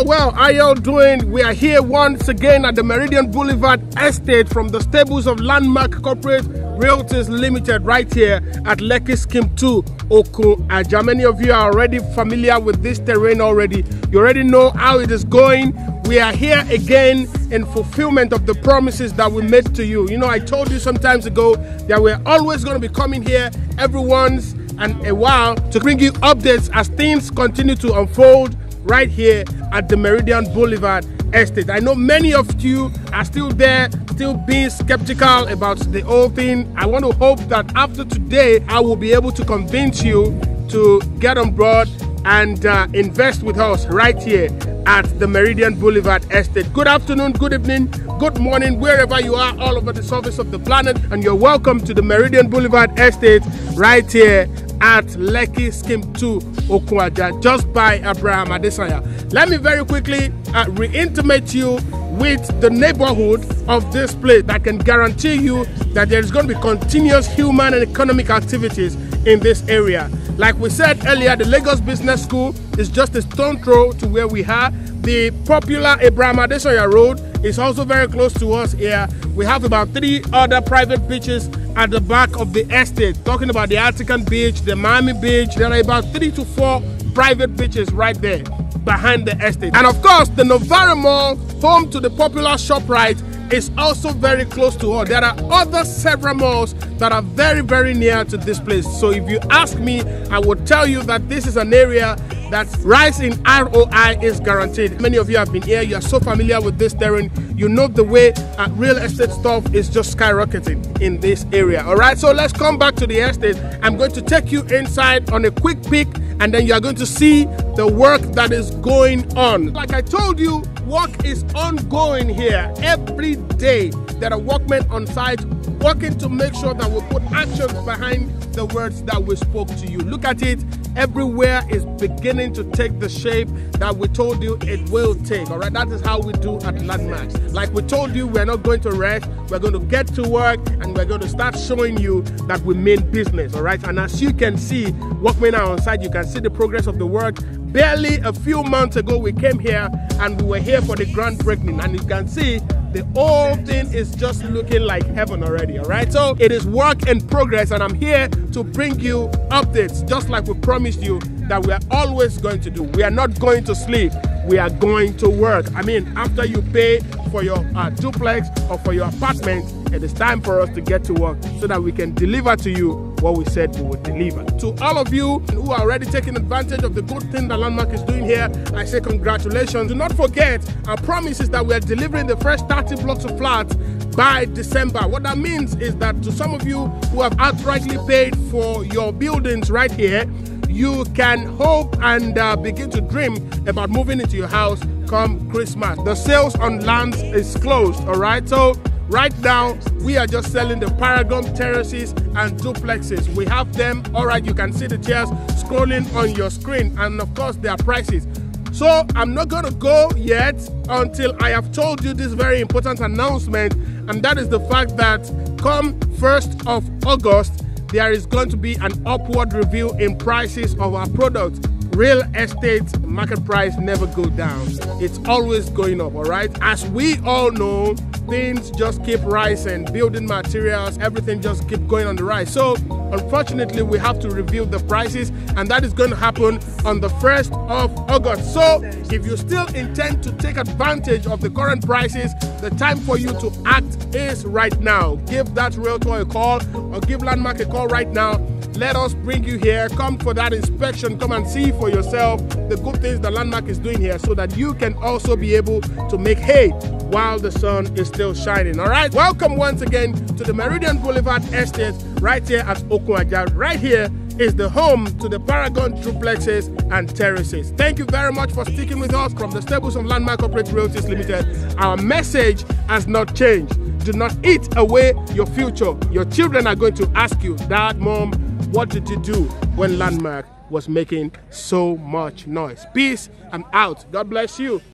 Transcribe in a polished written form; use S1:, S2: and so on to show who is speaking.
S1: Well, how y'all doing? We are here once again at the Meridian Boulevard estate from the stables of Landmark Corporate Realtors Limited right here at Lekki Scheme 2, Okun Aja. Many of you are already familiar with this terrain already. You already know how it is going. We are here again in fulfillment of the promises that we made to you. You know, I told you some time ago that we're always going to be coming here every once and a while to bring you updates as things continue to unfold right here at the Meridian Boulevard estate. I know many of you are still there, still being skeptical about the whole thing. I want to hope that after today, I will be able to convince you to get on board and invest with us right here at the Meridian Boulevard estate. Good afternoon, good evening, good morning, wherever you are all over the surface of the planet, and you're welcome to the Meridian Boulevard estate right here at Lekki Scheme 2, Okun Aja, just by Abraham Adesanya. Let me very quickly re-intimate you with the neighborhood of this place that can guarantee you that there is going to be continuous human and economic activities in this area. Like we said earlier, the Lagos Business School is just a stone throw to where we are. The popular Abraham Adesanya Road is also very close to us here. We have about 3 other private beaches at the back of the estate. Talking about the Artican Beach, the Miami Beach, there are about 3 to 4 private beaches right there behind the estate. And of course, the Novara Mall, home to the popular ShopRite, is also very close to us. There are other several malls that are very, very near to this place. So if you ask me, I would tell you that this is an area that rise in ROI is guaranteed. Many of you have been here, you are so familiar with this terrain, you know the way real estate stuff is just skyrocketing in this area. All right, so let's come back to the estate. I'm going to take you inside on a quick peek, and then you are going to see the work that is going on. Like I told you, work is ongoing here every day. There are workmen on site working to make sure that we put actions behind the words that we spoke to you. Look at it. Everywhere is beginning to take the shape that we told you it will take. All right, that is how we do at Landmarks. Like we told you, we're not going to rest. We're going to get to work, and we're going to start showing you that we mean business. All right, and as you can see, workmen are on site. You can see the progress of the work. Barely a few months ago, we came here and we were here for the groundbreaking, and you can see the whole thing is just looking like heaven already. All right, so it is work in progress, and I'm here to bring you updates just like we promised you that we are always going to do. We are not going to sleep, we are going to work. I mean, after you pay for your duplex or for your apartment, it is time for us to get to work so that we can deliver to you what we said we would deliver. To all of you who are already taking advantage of the good thing that Landmark is doing here, I say congratulations. Do not forget, our promise is that we are delivering the first 30 blocks of flats by December. What that means is that to some of you who have outrightly paid for your buildings right here, you can hope and begin to dream about moving into your house come Christmas. The sales on lands is closed, all right? So right now, we are just selling the Paragon terraces and duplexes. We have them, all right, you can see the chairs scrolling on your screen, and of course, their prices. So I'm not gonna go yet until I have told you this very important announcement, and that is the fact that come 1st of August, there is going to be an upward review in prices of our products. Real estate market price never go down. It's always going up, all right? As we all know, things just keep rising. Building materials, everything just keep going on the rise. So unfortunately, we have to review the prices, and that is going to happen on the 1st of August. So if you still intend to take advantage of the current prices, the time for you to act is right now. Give that realtor a call or give Landmark a call right now. Let us bring you here. Come for that inspection. Come and see for yourself the good things that Landmark is doing here so that you can also be able to make hay while the sun is still shining. All right, welcome once again to the Meridian Boulevard estate right here at Okun Aja. Right here is the home to the Paragon duplexes and terraces. Thank you very much for sticking with us from the stables of Landmark Corporate Realtors Limited. Our message has not changed. Do not eat away your future. Your children are going to ask you, Dad, Mom, what did you do when Landmark was making so much noise? Peace, I'm out. God bless you.